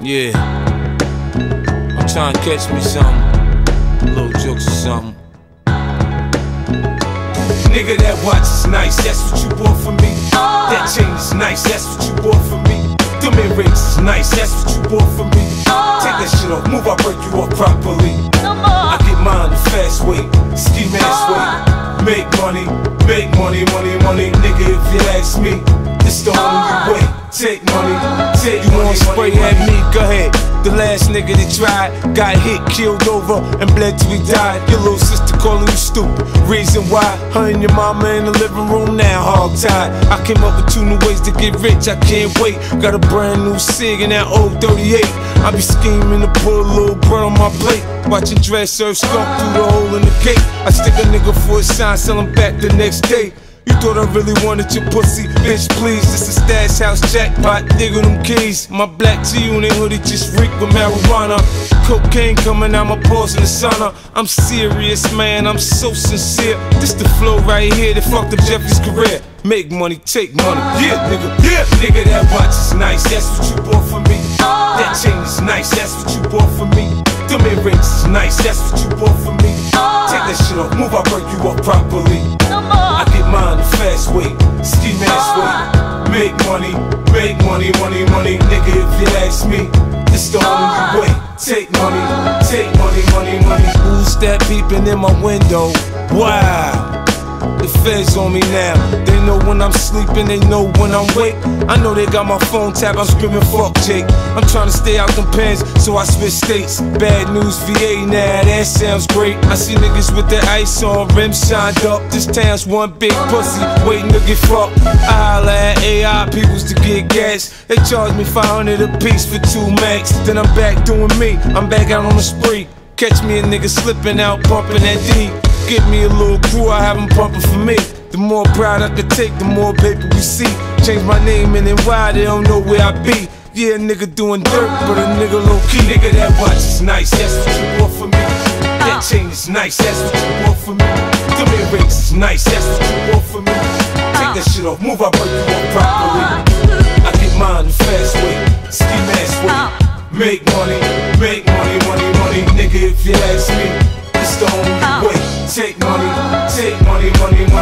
Yeah, I'm trying to catch me something, little jokes or something. Nigga, that watch is nice, that's what you bought for me. That chain is nice, that's what you bought for me. Them earrings is nice, that's what you bought for me. Take that shit off, move, I'll break you off properly. I get mine the fast way, ski mask way. Make money, money, nigga, if you ask me, it's the only way. Take money, take you money. You wanna spray at me? Go ahead. The last nigga that tried got hit, killed over, and bled till he died. Your little sister calling you stupid. Reason why? Her and your mama in the living room now, hog tied. I came up with 2 new ways to get rich. I can't wait. Got a brand new Sig in that old 38. I be scheming to put a little bread on my plate. Watching dress serve skunk through the hole in the cake. I stick a nigga for a sign, sell him back the next day. You thought I really wanted your pussy? Bitch, please, this is stash house jackpot, nigga, them keys. My black G-Unit hoodie just reek with marijuana. Cocaine coming out my pores in the sauna. I'm serious, man, I'm so sincere. This the flow right here that fucked up Jeffrey's career. Make money, take money, yeah, nigga, yeah. Nigga, that watch is nice, that's what you bought for me. That chain is nice, that's what you bought for me. Them earrings is nice, that's what you bought for me. Take that shit off, move, I'll break you off properly. I get mine the fast way, ski mask way. Make money, money, nigga, if you ask me, it's the only way. Take money, money. Who's that peeping in my window? Wow. The feds on me now. They know when I'm sleeping, they know when I'm awake. I know they got my phone tapped, I'm screaming fuck Jake. I'm trying to stay out them pens, so I switch states. Bad news VA now, that sounds great. I see niggas with their ice on, rims shined up. This town's one big pussy, waiting to get fucked. I holla at AI peoples to get gas. They charge me 500 a piece for 2 max. Then I'm back doing me, I'm back out on the spree. Catch me a nigga slipping out, pumping that D. Give me a little crew, I have them pumping for me. The more pride I could take, the more paper we see. Change my name and then why they don't know where I be. Yeah, a nigga doing dirt, but a nigga low key. Nigga, that watch is nice, that's what you bought for me. That chain is nice, that's what you bought for me. Them earrings is nice, that's what you bought for me. Take that shit off, move, I'll break you off properly. I get mine the fast way, ski mask way. Make money, money, nigga, if you ask me, it's the only way. Take money, money.